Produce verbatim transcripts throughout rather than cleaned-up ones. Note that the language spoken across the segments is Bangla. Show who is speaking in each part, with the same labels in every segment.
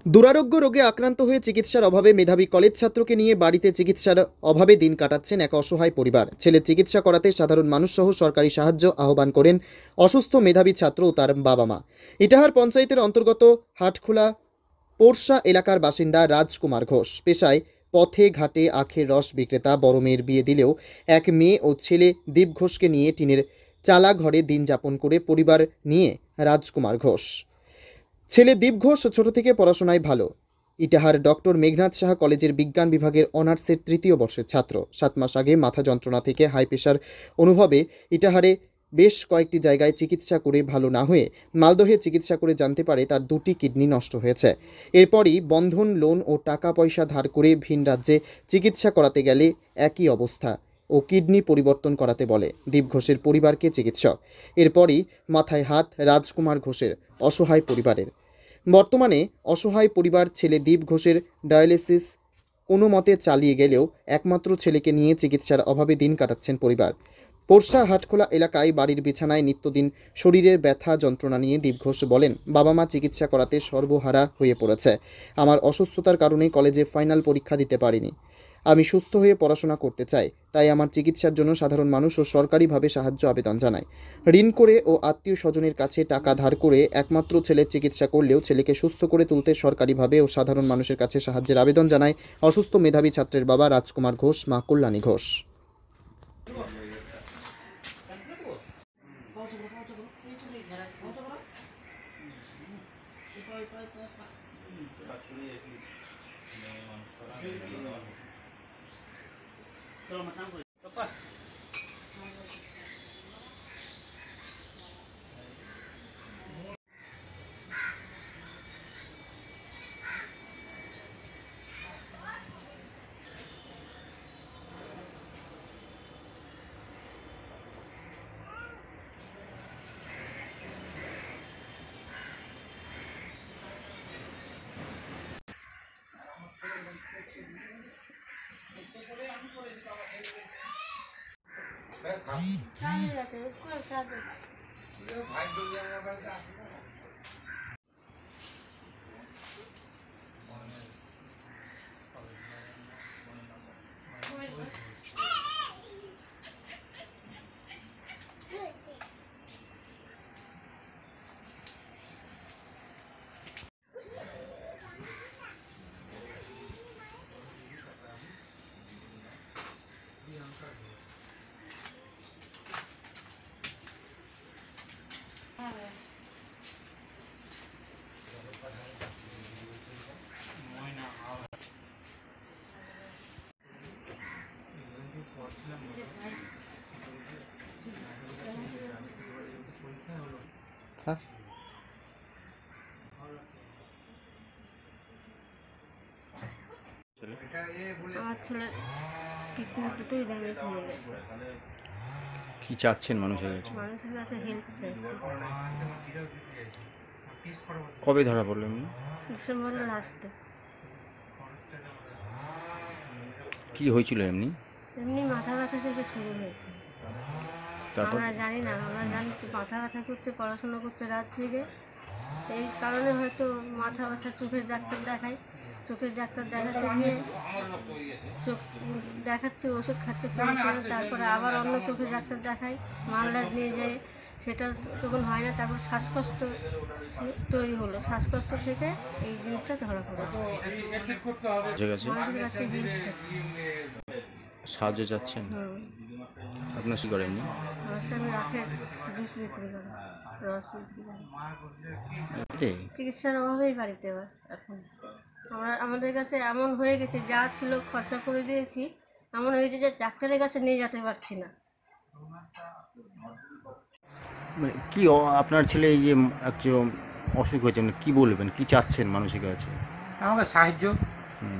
Speaker 1: দুরারোগ্য রোগে আক্রান্ত হয়ে চিকিৎসার অভাবে মেধাবী কলেজ ছাত্রকে নিয়ে বাড়িতে চিকিৎসার অভাবে দিন কাটাচ্ছেন এক অসহায় পরিবার। ছেলের চিকিৎসা করাতে সাধারণ মানুষ সহ সরকারি সাহায্য আহ্বান করেন অসুস্থ মেধাবী ছাত্র ও তার বাবা মা। ইটাহার পঞ্চায়েতের অন্তর্গত হাটখোলা পোরশা এলাকার বাসিন্দা রাজকুমার ঘোষ পেশায় পথে ঘাটে আখের রস বিক্রেতা। বড় মেয়ের বিয়ে দিলেও এক মেয়ে ও ছেলে দীপ ঘোষকে নিয়ে টিনের চালা ঘরে দিন যাপন করে পরিবার নিয়ে রাজকুমার ঘোষ। ছেলে দীপ ঘোষ ছোট থেকে পড়াশোনায় ভালো। ইটাহার ডক্টর মেঘনাথ সাহা কলেজের বিজ্ঞান বিভাগের অনার্সের তৃতীয় বর্ষের ছাত্র। সাত মাস আগে মাথা যন্ত্রণা থেকে হাই প্রেশার অনুভবে ইটাহারে বেশ কয়েকটি জায়গায় চিকিৎসা করে ভালো না হয়ে মালদহে চিকিৎসা করে জানতে পারে তার দুটি কিডনি নষ্ট হয়েছে। এরপরই বন্ধন লোন ও টাকা পয়সা ধার করে ভিন রাজ্যে চিকিৎসা করাতে গেলে একই অবস্থা ও কিডনি পরিবর্তন করাতে বলে দীপ ঘোষের পরিবারকে চিকিৎসক। এরপরই মাথায় হাত রাজকুমার ঘোষের অসহায় পরিবারের। বর্তমানে অসহায় পরিবার ছেলে দীপ ঘোষের ডায়ালিসিস কোনো মতে চালিয়ে গেলেও একমাত্র ছেলেকে নিয়ে চিকিৎসার অভাবে দিন কাটাচ্ছেন পরিবার। পোরশা হাটখোলা এলাকায় বাড়ির বিছানায় নিত্যদিন শরীরের ব্যথা যন্ত্রণা নিয়ে দীপ ঘোষ বলেন, বাবা মা চিকিৎসা করাতে সর্বহারা হয়ে পড়েছে। আমার অসুস্থতার কারণে কলেজে ফাইনাল পরীক্ষা দিতে পারিনি। আমি সুস্থ হয়ে পড়াশোনা করতে চাই, তাই আমার চিকিৎসার জন্য সাধারণ মানুষ ও সরকারিভাবে সাহায্য আবেদন জানাই। ঋণ করে ও আত্মীয় স্বজনের কাছে টাকা ধার করে একমাত্র ছেলের চিকিৎসা করলেও ছেলেকে সুস্থ করে তুলতে সরকারিভাবে ও সাধারণ মানুষের কাছে সাহায্যের আবেদন জানায় অসুস্থ মেধাবী ছাত্রের বাবা রাজকুমার ঘোষ, মা কল্যাণী ঘোষ।
Speaker 2: আমার ছেলের কিডনি দুটোই ড্যামেজ হয়ে গেছে।
Speaker 3: কি চাচ্ছেন মানুষের কাছে?
Speaker 2: মানুষের কাছে হেল্প চাইছি।
Speaker 3: কবে ধরা পড়লো এমনি?
Speaker 2: ডিসেম্বরের লাস্টে।
Speaker 3: কি হয়েছিল এমনি?
Speaker 2: এমনি মাথা ব্যথা থেকে শুরু হয়েছে।
Speaker 3: তারপর
Speaker 2: আমরা জানি না, আমরা জানি মাথা ব্যথা করছে, পড়াশোনা করছে রাত থেকে, এই কারণে হয়তো মাথা ব্যথা চোখের ডাক্তার দেখায়। চোখের ডাক্তার দেখাতে গিয়ে চোখ দেখাচ্ছে, ওষুধ খাচ্ছে, কমছে না। তারপরে আবার অন্য চোখের ডাক্তার দেখায়, মালদার নিয়ে যায়, সেটা তখন হয় না। তারপর শ্বাসকষ্ট তৈরি হলো, শ্বাসকষ্ট থেকে এই জিনিসটা ধরা পড়েছে। মানুষের কাছে হেল্প চাচ্ছি,
Speaker 3: সাহায্য চাচ্ছেন। আপনার কি করেন?
Speaker 2: আমার স্বামী রাখের জুস বিক্রি করে, রস বিক্রি করে। চিকিৎসার অভাবেই বাড়িতে এবার এখন আমরা আমাদের কাছে এমন হয়ে গেছে, যা ছিল খরচা করে দিয়েছি, এমন হয়েছে যে ডাক্তারের কাছে নিয়ে যেতে পারছি না।
Speaker 3: মানে কি আপনার ছেলে এই যে একটু অসুখ হয়েছে, মানে কী বলবেন, কি চাচ্ছেন মানুষের কাছে?
Speaker 4: আমাদের সাহায্য।
Speaker 3: হুম,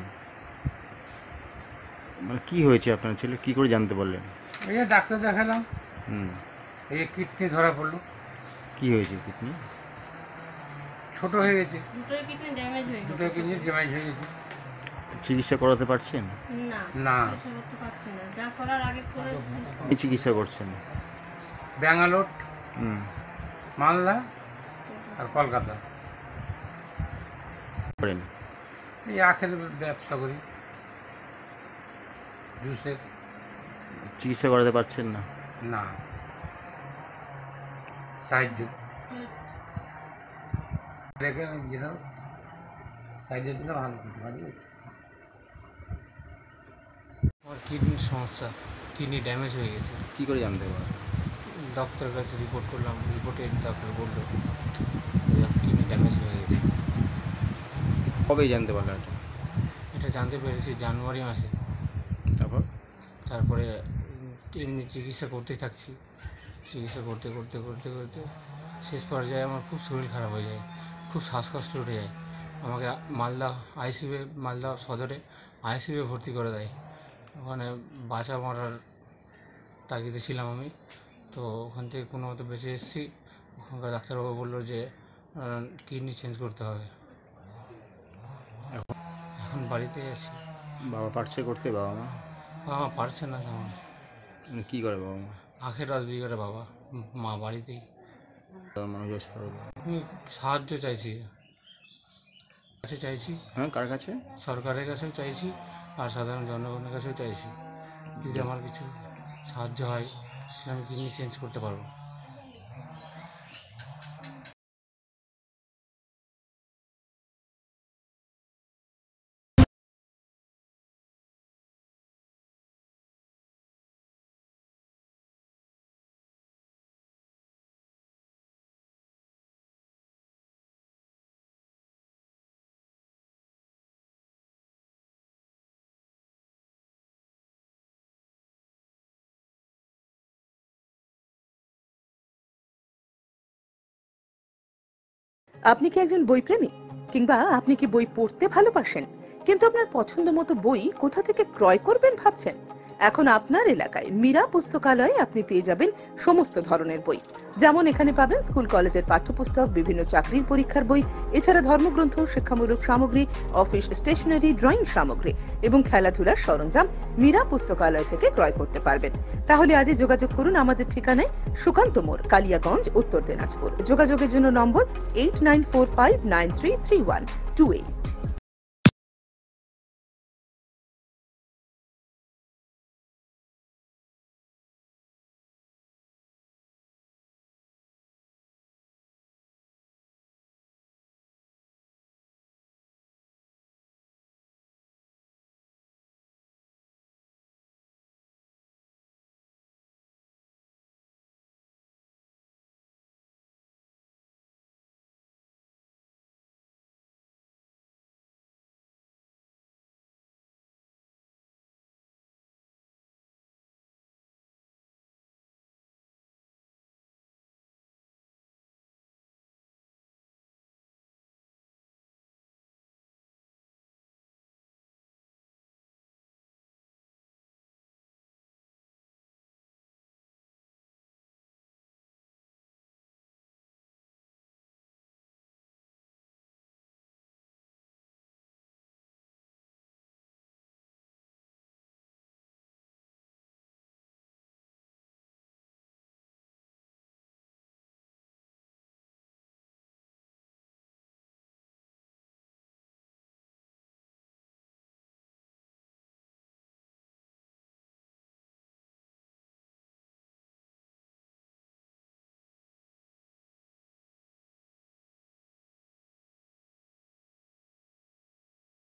Speaker 3: মানে কী হয়েছে আপনার ছেলে, কী করে জানতে পারলেন?
Speaker 4: এই যে ডাক্তার দেখালাম,
Speaker 3: হুম,
Speaker 4: এই যে কিডনি ধরা পড়লো।
Speaker 3: কী হয়েছে কিডনি?
Speaker 4: ছোট হয়ে গেছে,
Speaker 2: দুটোই কিডনি ড্যামেজ হয়ে গেছে।
Speaker 4: দুটো কিডনি ড্যামেজ হয়ে গেছে।
Speaker 3: চিকিৎসা করাতে পারছেন
Speaker 2: না
Speaker 4: না,
Speaker 2: চিকিৎসা করতে পারছি না, যা করার আগে করে।
Speaker 3: কি চিকিৎসা করছেন?
Speaker 4: ব্যাঙ্গালোর,
Speaker 3: হুম,
Speaker 4: মালদা আর কলকাতা
Speaker 3: করেন।
Speaker 4: এই আখের ব্যবসা করি, জুসের।
Speaker 3: চিকিৎসা করাতে পারছেন না?
Speaker 4: না, সাহায্য রেখে যেন সাহায্যের জন্য ভালো করতে পারি।
Speaker 5: আমার কিডনির সমস্যা, কিডনি ড্যামেজ হয়ে গেছে।
Speaker 3: কি করে জানতে পারেন?
Speaker 5: ডক্টরের কাছে রিপোর্ট করলাম, রিপোর্টে ডক্টর বললো কিডনি ড্যামেজ হয়ে গেছে।
Speaker 3: কবে জানতে পারলেন এটা?
Speaker 5: এটা জানতে পেরেছি জানুয়ারি মাসে।
Speaker 3: তারপর?
Speaker 5: তারপরে এমনি চিকিৎসা করতেই থাকছি, চিকিৎসা করতে করতে করতে করতে শেষ পর্যায়ে আমার খুব শরীর খারাপ হয়ে যায়, খুব শ্বাসকষ্ট উঠে যায়। আমাকে মালদা আইসিইউয়ে, মালদা সদরে আইসিইউয়ে ভর্তি করে দেয়। ওখানে বাঁচা মরার তাগিদে ছিলাম আমি। তো ওখান থেকে কোনো মতো বেঁচে এসেছি। ওখানকার ডাক্তারবাবু বললো যে কিডনি চেঞ্জ করতে হবে। এখন বাড়িতে আছি।
Speaker 3: বাবা পারছে করতে? বাবা মা?
Speaker 5: বাবা মা পারছে না তেমন।
Speaker 3: মানে কী করে বাবা মা?
Speaker 5: আখের রস বিক্রি করে বাবা, মা বাড়িতেই।
Speaker 3: তার মানুষ বেশ ভালো।
Speaker 5: আমি সাহায্য চাইছি, কাছে চাইছি,
Speaker 3: হ্যাঁ, কার কাছে?
Speaker 5: সরকারের কাছেও চাইছি আর সাধারণ জনগণের কাছেও চাইছি। যদি আমার কিছু সাহায্য হয় সেটা আমি কিডনি চেঞ্জ করতে পারবো।
Speaker 6: আপনি কি একজন বইপ্রেমী, কিংবা আপনি কি বই পড়তে ভালোবাসেন কিন্তু আপনার পছন্দ মতো বই কোথা থেকে ক্রয় করবেন ভাবছেন? এখন আপনার এলাকায় মীরা পুস্তকালয়ে আপনি পেয়ে যাবেন সমস্ত ধরনের বই। যেমন এখানে পাবেন স্কুল কলেজের পাঠ্যপুস্তক, বিভিন্ন চাকরির পরীক্ষার বই, এছাড়া ধর্মগ্রন্থ, শিক্ষামূলক সামগ্রী, অফিস স্টেশনারি, ড্রয়িং সামগ্রী এবং খেলাধুলার সরঞ্জাম মীরা পুস্তকালয় থেকে ক্রয় করতে পারবেন। তাহলে আজই যোগাযোগ করুন আমাদের ঠিকানায়, সুকান্ত মোড়, কালিয়াগঞ্জ, উত্তর দিনাজপুর। যোগাযোগের জন্য নম্বর eight nine four five nine three three one two eight.